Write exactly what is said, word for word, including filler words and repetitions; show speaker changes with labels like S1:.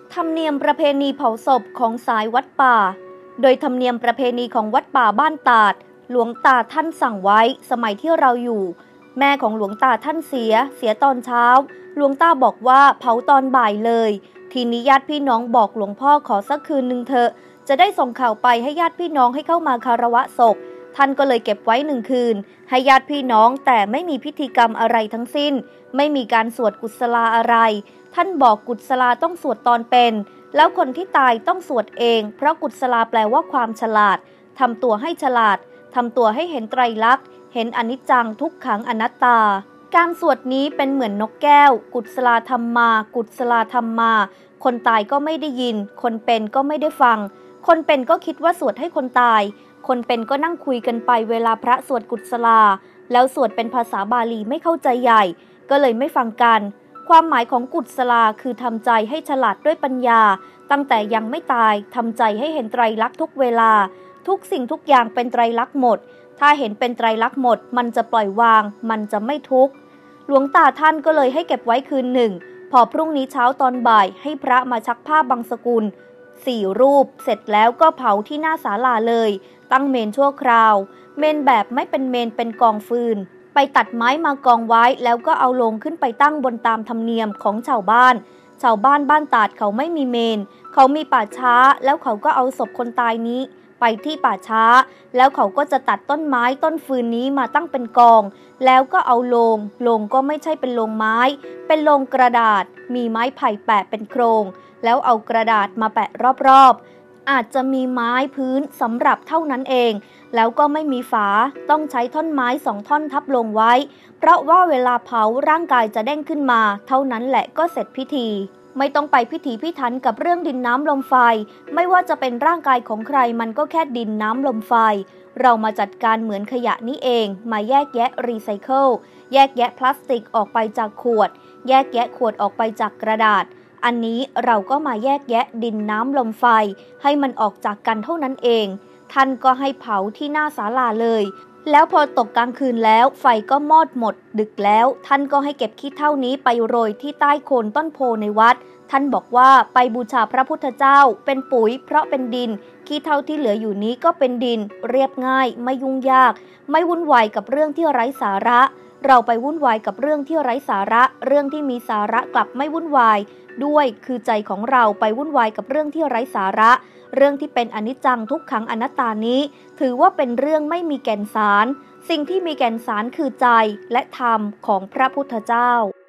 S1: ธรรมเนียมประเพณีเผาศพของสายวัดป่าโดยธรรมเนียมประเพณีของวัดป่าบ้านตาดหลวงตาท่านสั่งไว้สมัยที่เราอยู่แม่ของหลวงตาท่านเสียเสียตอนเช้าหลวงตาบอกว่าเผาตอนบ่ายเลยทีนี้ญาติพี่น้องบอกหลวงพ่อขอสักคืนนึงเถอะจะได้ส่งข่าวไปให้ญาติพี่น้องให้เข้ามาคารวะศพท่านก็เลยเก็บไว้หนึ่งคืนให้ญาติพี่น้องแต่ไม่มีพิธีกรรมอะไรทั้งสิ้นไม่มีการสวดกุศลาอะไรท่านบอกกุศลาต้องสวดตอนเป็นแล้วคนที่ตายต้องสวดเองเพราะกุศลาแปลว่าความฉลาดทำตัวให้ฉลาดทำตัวให้เห็นไตรลักษณ์เห็นอนิจจังทุกขังอนัตตาการสวดนี้เป็นเหมือนนกแก้วกุศลาธรรมมากุศลาธรรมมาคนตายก็ไม่ได้ยินคนเป็นก็ไม่ได้ฟังคนเป็นก็คิดว่าสวดให้คนตายคนเป็นก็นั่งคุยกันไปเวลาพระสวดกุศลาแล้วสวดเป็นภาษาบาลีไม่เข้าใจใหญ่ก็เลยไม่ฟังกันความหมายของกุศลาคือทำใจให้ฉลาดด้วยปัญญาตั้งแต่ยังไม่ตายทำใจให้เห็นไตรลักษณ์ทุกเวลาทุกสิ่งทุกอย่างเป็นไตรลักษณ์หมดถ้าเห็นเป็นไตรลักษณ์หมดมันจะปล่อยวางมันจะไม่ทุกข์หลวงตาท่านก็เลยให้เก็บไว้คืนหนึ่งพอพรุ่งนี้เช้าตอนบ่ายให้พระมาชักผ้าบังสกุลสี่รูปเสร็จแล้วก็เผาที่หน้าศาลาเลยตั้งเมนชั่วคราวเมนแบบไม่เป็นเมนเป็นกองฟืนไปตัดไม้มากองไว้แล้วก็เอาลงขึ้นไปตั้งบนตามธรรมเนียมของชาวบ้านชาวบ้านบ้านตาดเขาไม่มีเมนเขามีป่าช้าแล้วเขาก็เอาศพคนตายนี้ไปที่ป่าช้าแล้วเขาก็จะตัดต้นไม้ต้นฟืนนี้มาตั้งเป็นกองแล้วก็เอาโลงโลงก็ไม่ใช่เป็นโลงไม้เป็นโลงกระดาษมีไม้ไผ่แปะเป็นโครงแล้วเอากระดาษมาแปะรอบๆอาจจะมีไม้พื้นสำหรับเท่านั้นเองแล้วก็ไม่มีฝาต้องใช้ท่อนไม้สองท่อนทับลงไว้เพราะว่าเวลาเผาร่างกายจะเด้งขึ้นมาเท่านั้นแหละก็เสร็จพิธีไม่ต้องไปพิถีพิถันกับเรื่องดินน้ำลมไฟไม่ว่าจะเป็นร่างกายของใครมันก็แค่ดินน้ำลมไฟเรามาจัดการเหมือนขยะนี้เองมาแยกแยะรีไซเคิลแยกแยะพลาสติกออกไปจากขวดแยกแยะขวดออกไปจากกระดาษอันนี้เราก็มาแยกแยะดินน้ำลมไฟให้มันออกจากกันเท่านั้นเองท่านก็ให้เผาที่หน้าศาลาเลยแล้วพอตกกลางคืนแล้วไฟก็มอดหมดดึกแล้วท่านก็ให้เก็บขี้เถ้านี้ไปโรยที่ใต้โคนต้นโพในวัดท่านบอกว่าไปบูชาพระพุทธเจ้าเป็นปุ๋ยเพราะเป็นดินขี้เถ้าที่เหลืออยู่นี้ก็เป็นดินเรียบง่ายไม่ยุ่งยากไม่วุ่นวายกับเรื่องที่ไร้สาระเราไปวุ่นวายกับเรื่องที่ไร้สาระเรื่องที่มีสาระกลับไม่วุ่นวายด้วยคือใจของเราไปวุ่นวายกับเรื่องที่ไร้สาระเรื่องที่เป็นอนิจจังทุกขังอนัตตานี้ถือว่าเป็นเรื่องไม่มีแก่นสารสิ่งที่มีแก่นสารคือใจและธรรมของพระพุทธเจ้า